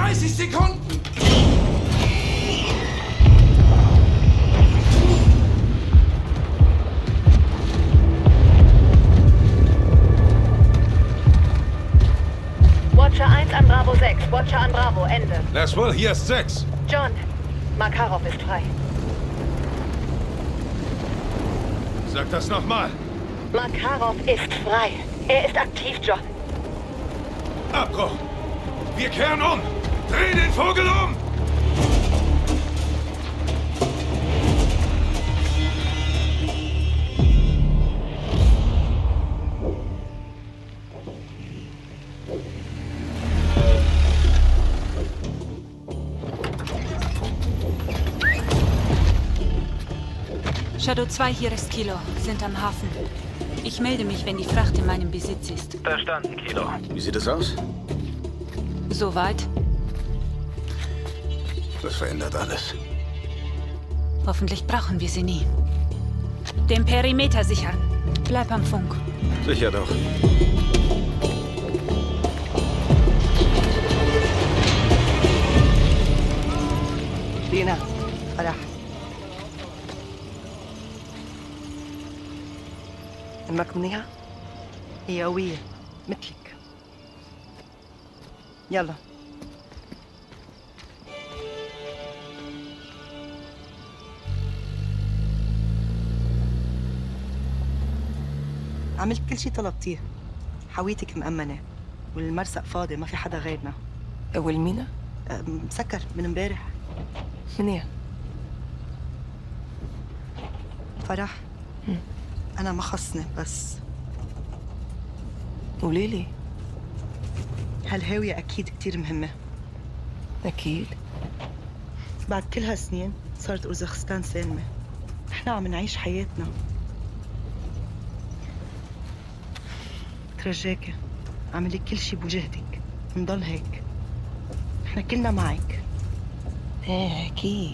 30 Sekunden! Watcher 1 an Bravo 6. Watcher an Bravo. Ende. Laswell, hier ist 6. John, Makarov ist frei. Sag das nochmal. Makarov ist frei. Er ist aktiv, John. Abbruch! Wir kehren um! Dreh den Vogel um! Shadow 2, hier ist Kilo. Sind am Hafen. Ich melde mich, wenn die Fracht in meinem Besitz ist. Verstanden, Kilo. Wie sieht es aus? Soweit? Das verändert alles. Hoffentlich brauchen wir sie nie. Den Perimeter sichern. Bleib am Funk. Sicher doch. دينا فرح أمك منيحة؟ هي قوية مثلك. يلا عملت كل شي طلبتيه. حويتك مأمنة والمرسق فاضي، ما في حدا غيرنا. والمينا؟ مسكر من امبارح. منيح. فرح أنا ما خصني، بس قوليلي. هالهاوية أكيد كتير مهمة. أكيد. بعد كل هالسنين صارت أوزبكستان سالمة. نحن عم نعيش حياتنا. ترجاكي اعملي كل شي بوجهدك، نضل هيك. نحن كلنا معك. ايه أكيد.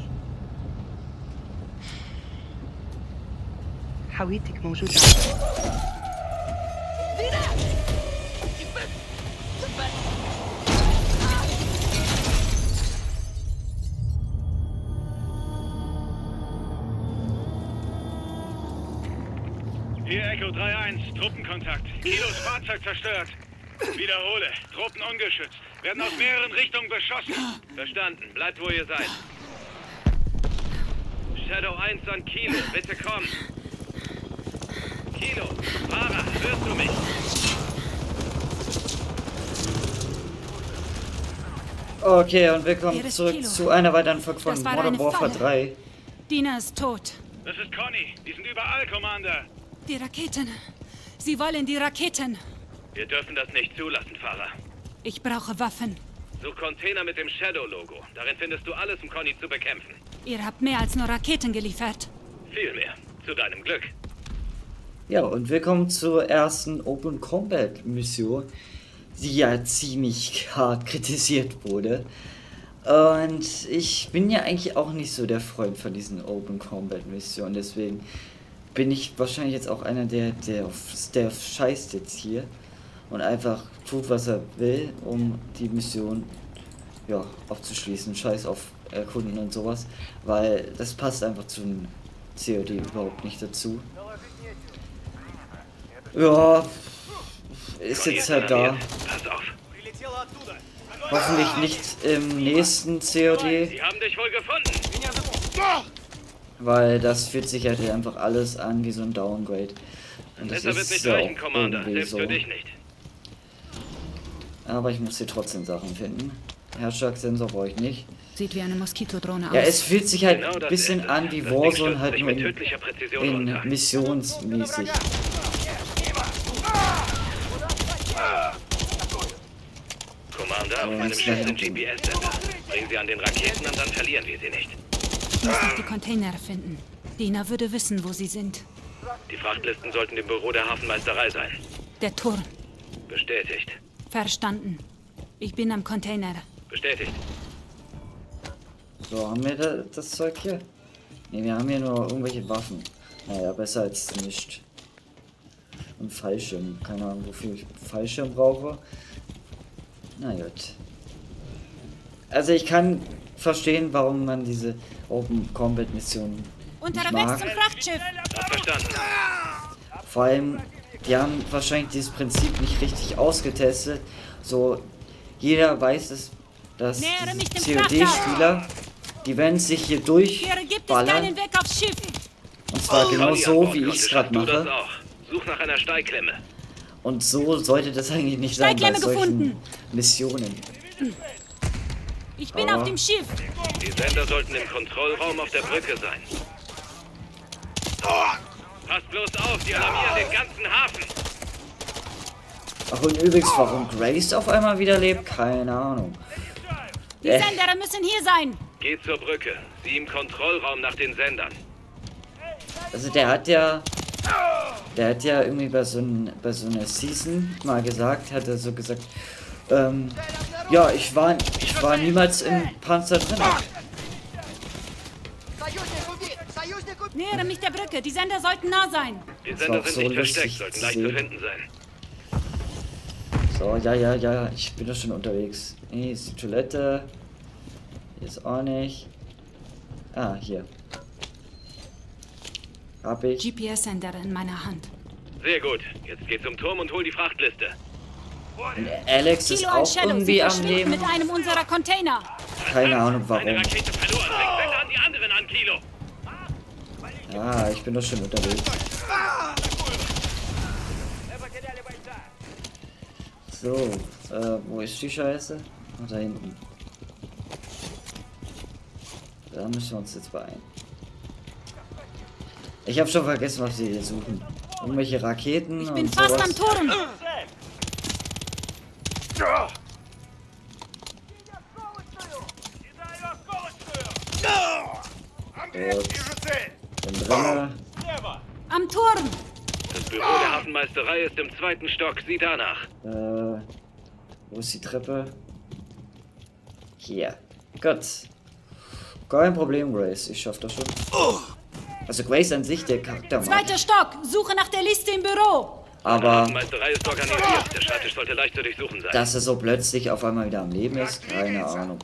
حويتك موجودة. Hier Echo 3-1, Truppenkontakt. Kilos Fahrzeug zerstört. Wiederhole, Truppen ungeschützt. Werden aus mehreren Richtungen beschossen. Verstanden, bleibt wo ihr seid. Shadow 1 an Kilo, bitte komm. Kilo, Fahrer, hörst du mich? Okay, und willkommen zurück zu einer weiteren Folge von Modern Warfare 3. Dina ist tot. Das ist Conny. Die sind überall, Commander. Die Raketen. Sie wollen die Raketen. Wir dürfen das nicht zulassen, Fahrer. Ich brauche Waffen. Such Container mit dem Shadow-Logo. Darin findest du alles, um Conny zu bekämpfen. Ihr habt mehr als nur Raketen geliefert. Viel mehr. Zu deinem Glück. Ja, und willkommen zur ersten Open Combat Mission, die ja ziemlich hart kritisiert wurde. Und ich bin ja eigentlich auch nicht so der Freund von diesen Open Combat Missionen, deswegen bin ich wahrscheinlich jetzt auch einer, der auf Stealth scheißt jetzt hier und einfach tut, was er will, um die Mission ja abzuschließen. Scheiß auf Erkunden und sowas, weil das passt einfach zum COD überhaupt nicht dazu. Ja, ist jetzt halt da. Pass auf. Hoffentlich nicht im nächsten COD. Sie haben dich wohl gefunden. Weil das fühlt sich halt einfach alles an wie so ein Downgrade. Und das wird ist nicht ja reichen, auch Commander. irgendwie Selbst so. für dich nicht. Aber ich muss hier trotzdem Sachen finden. Herzschlagsensor brauche ich nicht. Sieht wie eine Moskitodrohne aus. Ja, es fühlt sich halt Genau ein das bisschen ist es. an wie Das Ding Warzone, stürzt halt sich nur mit tödlicher Präzision in runter. missionsmäßig. Commander, auf meinem Schiff sind GPS-Sender. Bringen sie an den Raketen und dann verlieren wir sie nicht. Ich muss noch die Container finden. Dina würde wissen, wo sie sind. Die Frachtlisten sollten im Büro der Hafenmeisterei sein. Der Turm. Bestätigt. Verstanden. Ich bin am Container. Bestätigt. So, haben wir das Zeug hier? Ne, wir haben hier nur irgendwelche Waffen. Naja, besser als nicht. Und Fallschirm. Keine Ahnung, wofür ich Fallschirm brauche. Na gut. Also ich kann verstehen, warum man diese Open Combat Mission nicht Unterwegs mag. zum Frachtschiff. Verstanden. Vor allem, die haben wahrscheinlich dieses Prinzip nicht richtig ausgetestet. So, jeder weiß es, dass Nähere mich dem COD-Spieler, die werden sich hier Hier gibt es keinen durchballern. Weg aufs Schiff. Und zwar genau Conny an so, Bord, wie ich Conte, es gerade schaffst du das mache. auch? Such nach einer Steigklemme. Und so sollte das eigentlich nicht sein bei Steigklemme solchen gefunden. Missionen. Ich bin Oh. auf dem Schiff. Die Sender sollten im Kontrollraum auf der Brücke sein. Passt bloß auf, die alarmieren den ganzen Hafen. Ach, und übrigens, warum Grace auf einmal wieder lebt? Keine Ahnung. Die Sender müssen hier sein. Geh zur Brücke. Sieh im Kontrollraum nach den Sendern. Also der hat ja irgendwie bei so einer Season mal gesagt, hat er so gesagt, ja, ich war niemals im Panzer drin. Nähere mich der Brücke. Die Sender sollten nah sein. Die war Sender auch sind so nicht lustig versteckt, sollten zu leicht zu sehen. finden sein. So, ja, ich bin doch schon unterwegs. Hier ist die Toilette. Hier ist auch nicht. Ah, hier. Hab ich. GPS-Sender in meiner Hand. Sehr gut. Jetzt geh zum Turm und hol die Frachtliste. Und Alex ist Kilo an auch Shadow. Sie irgendwie am verschwinden Leben. mit einem unserer Container. Keine Ahnung warum. Eine Rakete verloren. Sende an die anderen an, Kilo. Ah, ich bin doch schon unterwegs. So, wo ist die Scheiße? Oh, da hinten. Da müssen wir uns jetzt beeilen. Ich habe schon vergessen, was sie hier suchen. Irgendwelche Raketen Ich bin und fast sowas. am Turm. Bin drinne. Am Turm. Das Büro der Hafenmeisterei ist im 2. Stock. Sieh danach. Wo ist die Treppe? Hier. Gut. Kein Problem, Grace. Ich schaff das schon. Also Grace an sich, der Charakter mag Zweiter ich. Stock. Suche nach der Liste im Büro. Die Aber Hafenmeisterei ist organisiert. Der Schreibtisch sollte leicht zu durchsuchen sein. dass er so plötzlich auf einmal wieder am Leben ist, keine Ahnung.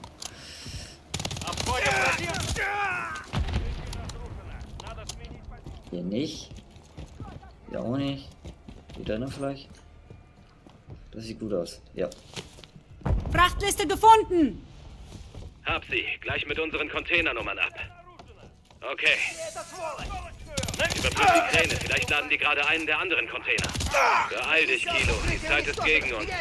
Hier nicht. Hier auch nicht. Wieder ne vielleicht? Das sieht gut aus. Ja. Frachtliste gefunden. Hab sie. Gleich mit unseren Containernummern ab. Okay. Überprüf die Kräne. Vielleicht laden die gerade einen der anderen Container. Beeil dich, Kilo. Die Zeit ist gegen uns.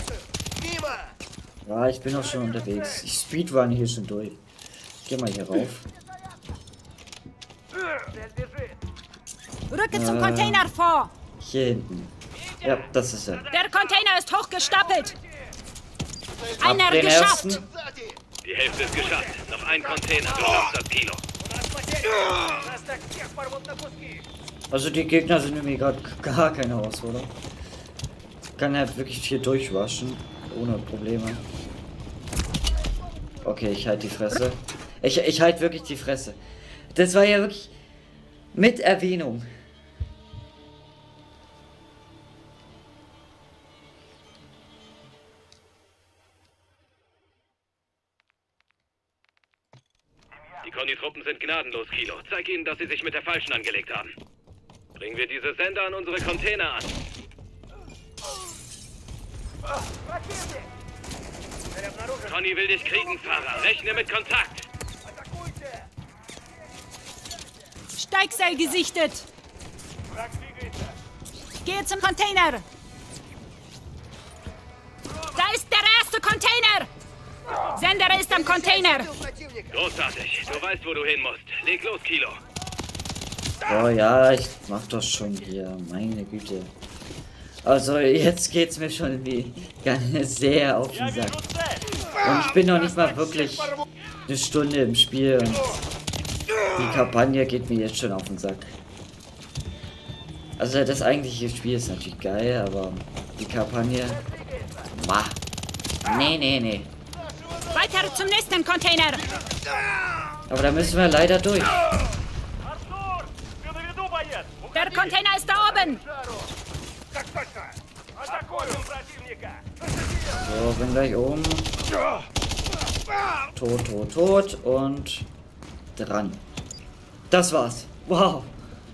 Ja, ich bin auch schon unterwegs. Ich speedrun hier schon durch. Ich geh mal hier rauf. Rücke zum Container vor. Hier hinten. Ja, das ist er. Der Container ist hochgestapelt. Hab Einer den geschafft. ersten. Die Hälfte ist geschafft. Noch ein Container. Du schaffst das, Kilo. Also die Gegner sind irgendwie gerade gar keine Herausforderung. Kann halt wirklich hier durchwaschen. Ohne Probleme. Okay, ich halte die Fresse. Ich halte wirklich die Fresse. Das war ja wirklich mit Erwähnung. Die Conny-Truppen sind gnadenlos, Kilo. Zeig ihnen, dass sie sich mit der Falschen angelegt haben. Bringen wir diese Sender an unsere Container an. Conny will dich kriegen, Fahrer. Rechne mit Kontakt. Steigseil gesichtet. Gehe zum Container. Da ist der erste Container. Sender ist am Container. Großartig. Du weißt, wo du hin musst. Leg los, Kilo. Oh ja, ich mach doch schon hier. Meine Güte. Also jetzt geht's mir schon wie ganz sehr auf den Sack. Und ich bin noch nicht mal wirklich eine Stunde im Spiel. Und die Kampagne geht mir jetzt schon auf den Sack. Also das eigentliche Spiel ist natürlich geil, aber die Kampagne... Mah. Nee. Weiter zum nächsten Container. Aber da müssen wir leider durch. Der Container ist da oben. So, bin gleich oben. Tot, tot, tot und dran. Das war's. Wow.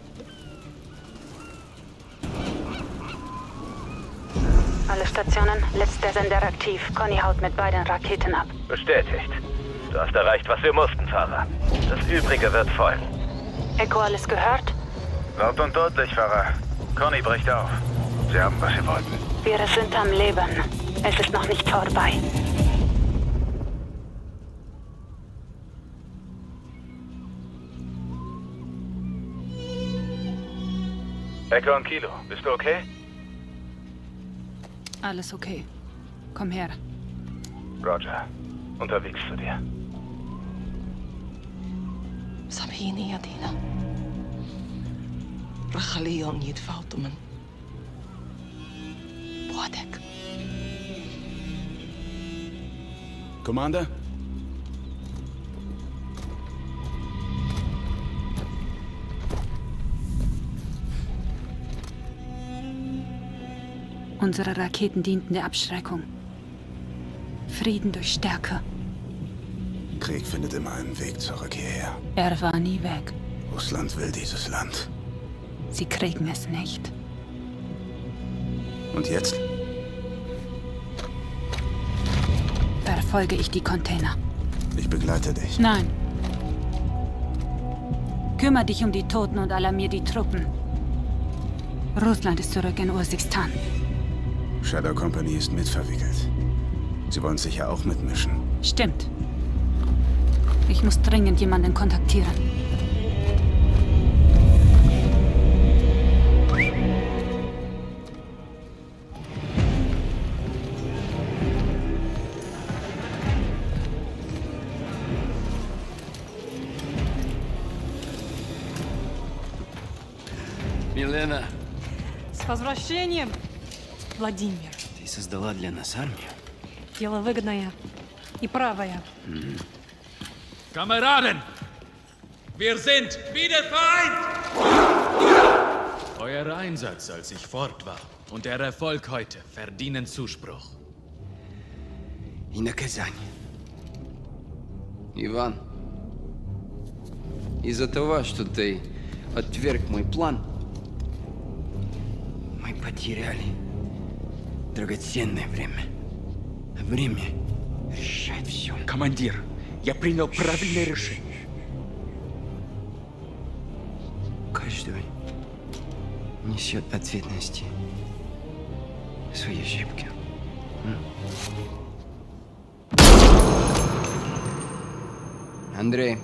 Alle Stationen, letzter Sender aktiv. Conny haut mit beiden Raketen ab. Bestätigt. Du hast erreicht, was wir mussten, Fahrer. Das Übrige wird folgen. Echo, alles gehört? Laut und deutlich, Fahrer. Conny bricht auf. Sie haben, was sie wollten. Wir sind am Leben. Es ist noch nicht vorbei. Echo und Kilo, bist du okay? Alles okay. Komm her. Roger. Unterwegs zu dir. سامحيني يا دينا. رح خليهم يتفاوتوا من بعدك. Commander? Unsere Raketen dienten der Abschreckung. Frieden durch Stärke. Krieg findet immer einen Weg zurück hierher. Er war nie weg. Russland will dieses Land. Sie kriegen es nicht. Und jetzt? Verfolge ich die Container. Ich begleite dich. Nein. Kümmere dich um die Toten und alarmier die Truppen. Russland ist zurück in Urzikstan. Shadow Company ist mitverwickelt. Sie wollen sicher auch mitmischen. Stimmt. Ich muss dringend jemanden kontaktieren. Милена, С возвращением, Владимир. ты создала для нас армию? Дело выгодное и правое. Kameraden! Wir sind wieder vereint! Euer Einsatz, als ich fort war, und der Erfolg heute verdienen Zuspruch. И наказание. Иван, из-за того, что ты отверг мой план, мы потеряли драгоценное время. Время решает все. Командир, я принял правильное решение. Каждый несет ответственности за свои ошибки. Андрей,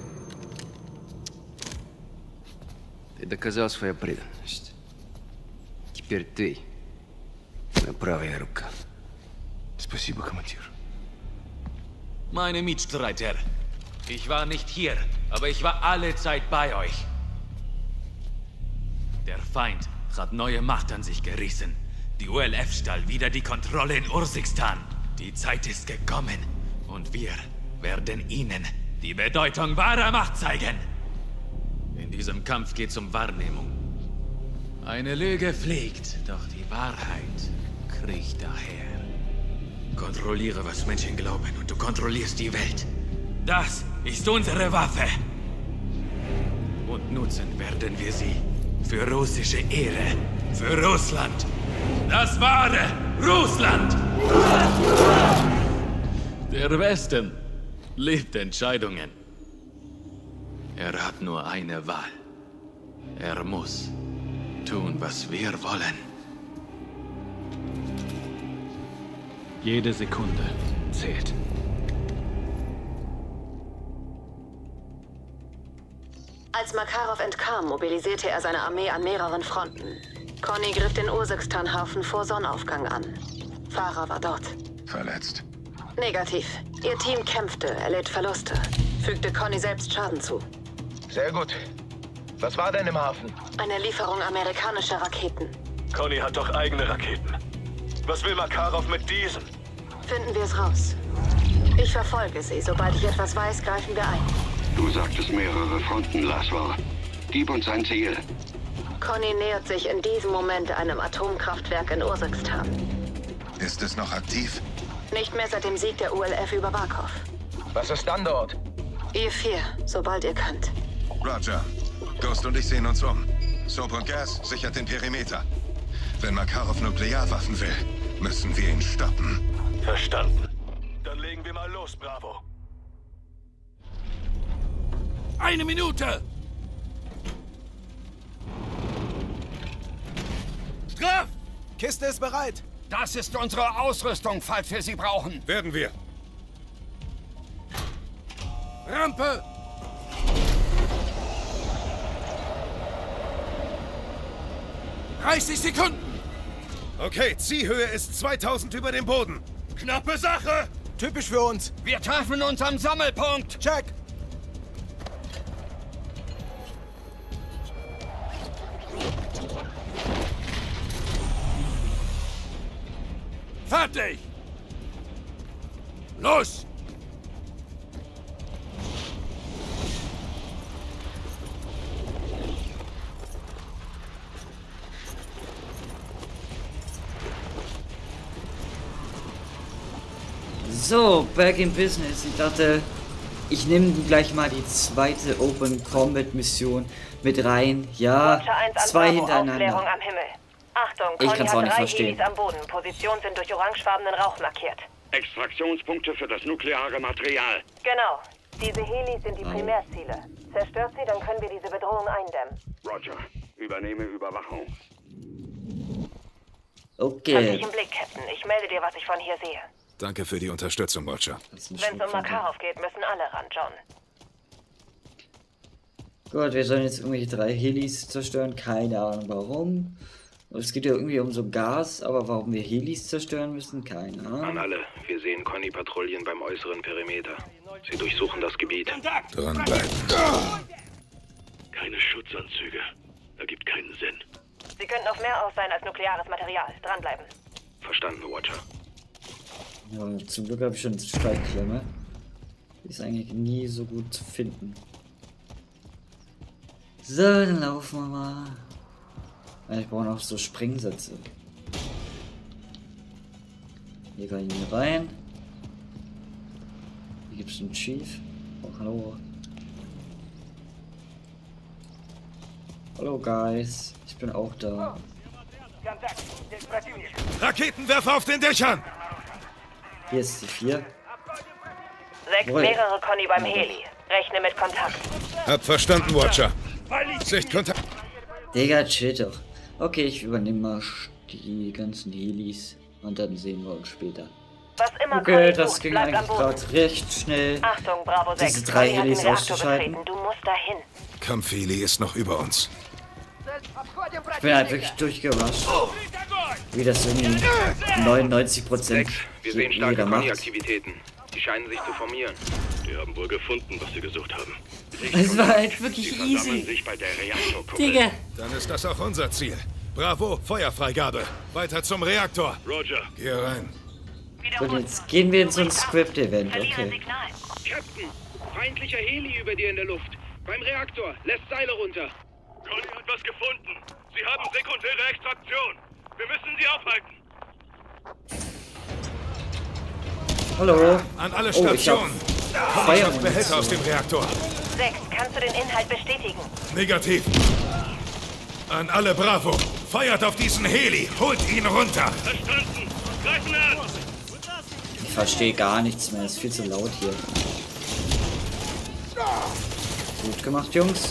ты доказал свою преданность. Теперь ты моя правая рука. Спасибо, командир. Meine Mitstreiter, ich war nicht hier, aber ich war alle Zeit bei euch. Der Feind hat neue Macht an sich gerissen. Die ULF stahl wieder die Kontrolle in Urzikstan. Die Zeit ist gekommen und wir werden ihnen die Bedeutung wahrer Macht zeigen. In diesem Kampf geht es um Wahrnehmung. Eine Lüge fliegt, doch die Wahrheit kriecht daher. Kontrolliere, was Menschen glauben, und du kontrollierst die Welt. Das ist unsere Waffe. Und nutzen werden wir sie für russische Ehre, für Russland. Das wahre Russland! Der Westen liebt Entscheidungen. Er hat nur eine Wahl. Er muss tun, was wir wollen. Jede Sekunde zählt. Als Makarov entkam, mobilisierte er seine Armee an mehreren Fronten. Conny griff den Urzikstan-Hafen vor Sonnenaufgang an. Farah war dort. Verletzt. Negativ. Ihr Team kämpfte, erlitt Verluste. Fügte Conny selbst Schaden zu. Sehr gut. Was war denn im Hafen? Eine Lieferung amerikanischer Raketen. Conny hat doch eigene Raketen. Was will Makarov mit diesen? Finden wir es raus. Ich verfolge sie. Sobald ich etwas weiß, greifen wir ein. Du sagtest mehrere Fronten, Laswar. Gib uns ein Ziel. Conny nähert sich in diesem Moment einem Atomkraftwerk in Urzikstan. Ist es noch aktiv? Nicht mehr seit dem Sieg der ULF über Barkov. Was ist dann dort? Ihr 4, sobald ihr könnt. Roger. Ghost und ich sehen uns um. Soap und Gas sichert den Perimeter. Wenn Makarov Nuklearwaffen will, müssen wir ihn stoppen. Verstanden. Dann legen wir mal los, Bravo. 1 Minute! Straff! Kiste ist bereit. Das ist unsere Ausrüstung, falls wir sie brauchen. Werden wir. Rampe! »30 Sekunden! Okay, Zielhöhe ist 2000 über dem Boden. Knappe Sache! Typisch für uns. Wir treffen uns am Sammelpunkt. Check. Fertig! Los! So, back in business. Ich dachte, ich nehme gleich mal die zweite Open Combat Mission mit rein. Ja, 2 hintereinander. Am Himmel. Achtung, ich kann es auch nicht verstehen. Helis am Boden. Positionen sind durch orangefarbenen Rauch markiert. Extraktionspunkte für das nukleare Material. Genau. Diese Helis sind die Primärziele. Zerstört sie, dann können wir diese Bedrohung eindämmen. Roger. Übernehme Überwachung. Okay. Hab dich im Blick, Captain. Ich melde dir, was ich von hier sehe. Danke für die Unterstützung, Roger. Wenn es um Makarov geht, müssen alle ran, John. Gut, wir sollen jetzt irgendwelche 3 Helis zerstören. Keine Ahnung warum. Es geht ja irgendwie um so Gas, aber warum wir Helis zerstören müssen, keine Ahnung. An alle, wir sehen Conny-Patrouillen beim äußeren Perimeter. Sie durchsuchen das Gebiet. Dranbleiben. Keine Schutzanzüge. Ergibt keinen Sinn. Sie könnten auf mehr aus sein als nukleares Material. Dranbleiben. Verstanden, Roger. Ja, zum Glück habe ich schon eine Streitklemme. Die ist eigentlich nie so gut zu finden. So, dann laufen wir mal. Ich brauche noch so Springsätze. Hier kann ich hier rein. Hier gibt es einen Chief. Oh, hallo. Hallo, Guys. Ich bin auch da. Raketenwerfer auf den Dächern! Hier ist die 4. 6, mehrere Conny beim Heli. Rechne mit Kontakt. Hab verstanden, Watcher. Sichtkontakt. Digga, chill doch. Okay, ich übernehme mal die ganzen Helis und dann sehen wir uns später. Was immer okay, das ging eigentlich gerade recht schnell. Achtung, Bravo 6. Diese 3 Helis auszuschalten. Du musst dahin. Kampfheli ist noch über uns. Ich bin halt wirklich durchgerascht. Wie das irgendwie 99% wir sehen starke Conny-Aktivitäten. Die scheinen sich zu formieren. Die haben wohl gefunden, was sie gesucht haben. Es war halt wirklich easy. Sich bei der Reaktorkuppel. Digga. Dann ist das auch unser Ziel. Bravo, Feuerfreigabe. Weiter zum Reaktor. Roger. Geh rein. Und jetzt gehen wir in so ein Script-Event, okay. Captain, feindlicher Heli über dir in der Luft. Beim Reaktor, lässt Seile runter. Conny hat was gefunden. Sie haben sekundäre Extraktion. Wir müssen sie aufhalten. Hallo. An alle Stationen. Behälter aus dem Reaktor. 6, kannst du den Inhalt bestätigen? Negativ. An alle Bravo. Feuert auf diesen Heli. Holt ihn runter. Verstanden. Greifen an. Ich verstehe gar nichts mehr. Es ist viel zu laut hier. Gut gemacht, Jungs.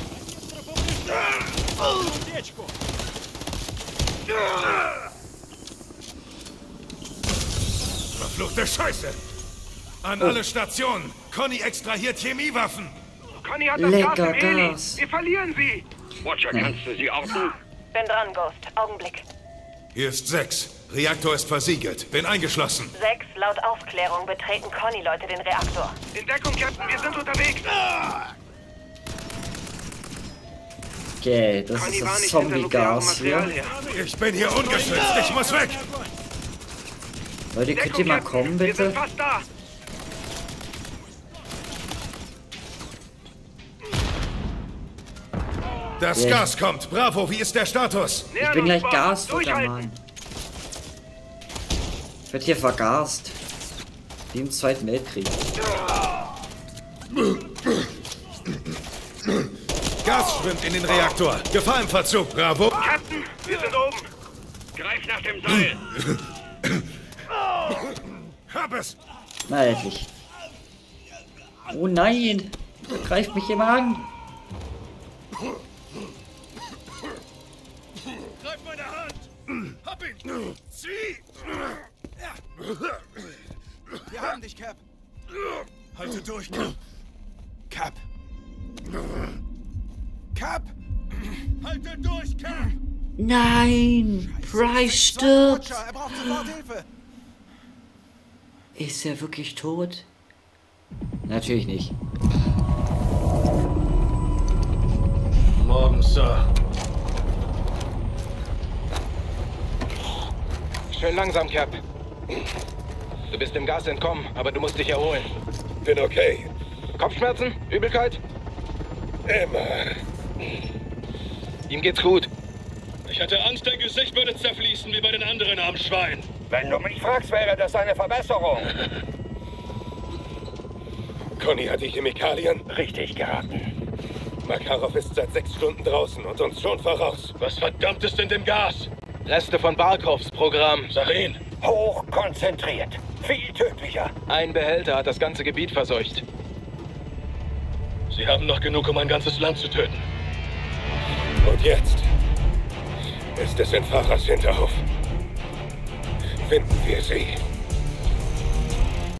Verfluchte Scheiße! An alle Stationen! Conny extrahiert Chemiewaffen! Conny hat das Gas im Heli! Wir verlieren sie! Watcher, kannst du sie orten? Bin dran, Ghost. Augenblick. Hier ist 6. Reaktor ist versiegelt. Bin eingeschlossen. 6, laut Aufklärung betreten Conny-Leute den Reaktor. In Deckung, Captain, wir sind unterwegs! Okay, das ist das Zombie-Gas hier. Ich bin hier ungeschützt. Ich muss weg! Leute, könnt ihr mal kommen, bitte? Wir sind fast da! Das Gas kommt. Bravo, wie ist der Status? Ich bin gleich Gasfutter, Mann. Ich werde hier vergast. Wie im Zweiten Weltkrieg. Gas schwimmt in den Reaktor. Gefahr im Verzug, Bravo. Captain, wir sind oben. Greif nach dem Seil. Hab es. Na, endlich. Oh nein! Er greift mich im Magen. Greif meine Hand. Hab ihn. Zieh. Wir haben dich, Cap. Halte durch, Cap. Cap. Cap. Halte durch, Cap. Nein! Price stirbt! Er braucht sofort Hilfe. Ist er wirklich tot? Natürlich nicht. Morgen, Sir. Schön langsam, Cap. Du bist dem Gas entkommen, aber du musst dich erholen. Bin okay. Kopfschmerzen? Übelkeit? Immer. Ihm geht's gut. Ich hatte Angst, dein Gesicht würde zerfließen wie bei den anderen armen Schweinen. Wenn du mich fragst, wäre das eine Verbesserung. Conny hat die Chemikalien. Richtig geraten. Makarov ist seit 6 Stunden draußen und uns schon voraus. Was verdammt ist in dem Gas? Reste von Barkovs Programm. Sarin. Hochkonzentriert. Viel tödlicher. Ein Behälter hat das ganze Gebiet verseucht. Sie haben noch genug, um ein ganzes Land zu töten. Und jetzt ist es in Farahs Hinterhof. Finden wir sie.